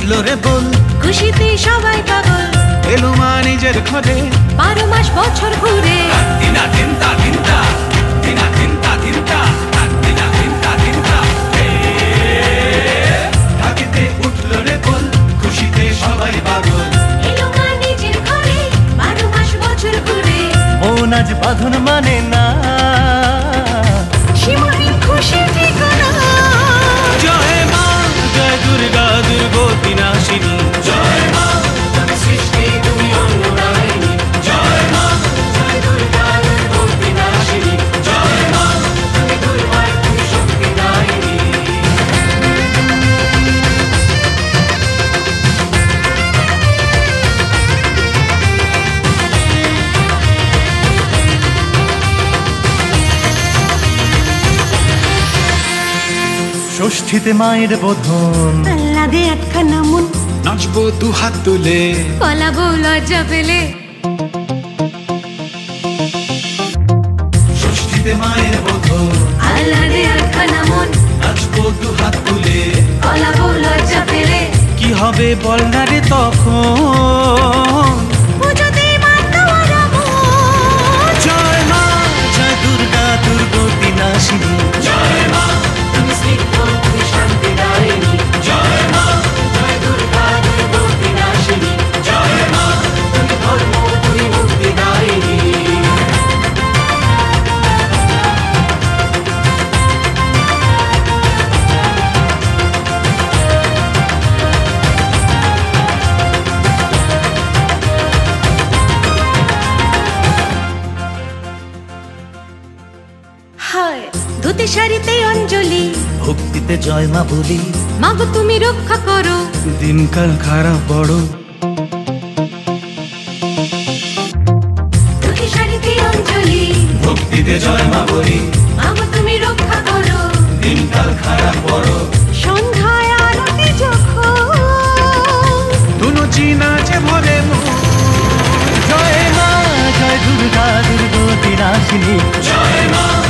উঠলো রে বল, খুশিতে সবাই পাগল, এলো মা নিজের ঘরে। 12 মাস বছর ঘুরে দিনা দিনতা দিনতা, দিনা দিনতা দিনতা, দিনা দিনতা দিনতা, ঢাকিতে উঠলো রে বল, খুশিতে সবাই পাগল, এলো মা নিজের ঘরে, 12 মাস বছর ঘুরে। মন আজ বাঁধন মানে না, সীমাহীন খুশি ঠিকানা। জয় মা জয় দুর্গা দুর্গতি নাশিনী, জয় মা তুমি সৃষ্টি তুমি অন্নদায়িনী, জয় মা জয় দুর্গা দুর্গতি নাশিনী, জয় মা তুমি দুর্গা তুমি শক্তিদায়িনী। ষষ্ঠীতে মায়ের বোধন, আল্লাদে একখানা মন, নাচবো দু হাত তুলে, পলাবো লজ্জা পেলে। ষষ্ঠীতে মায়ের বোধন, আল্লাদে একখানা মন, নাচবো দু হাত তুলে, পলাবো লজ্জা পেলে। কি হবে বল না রে তখন, পুজোতে মা তোমার মন। জয় মা জয় দুর্গা দুর্গতি নাশিনী, জয় মা তুমি স্নিগ্ধ তুমি শান্তিদায়িনী, জয় মা জয় দুর্গা দুর্গতি নাশিনী, জয় মা তুমি ধর্ম তুমি মুক্তিদায়িনী। হায় ধুতি শাড়িতে অঞ্জলি, ভক্তিতে জয় মা বলি, মাগো তুমি রক্ষা করো। দিনকাল খারাপ বড়, ধুতি শাড়িতে অঞ্জলি, ভক্তিতে জয় মা বলি, মাগো তুমি রক্ষা করো। দিনকাল খারাপ বড়, সন্ধ্যায় আরতি যখন, দুনুচি নাচে ভরে মন, জয় মা জয় দুর্গা দুর্গতি নাশিনী, জয় মা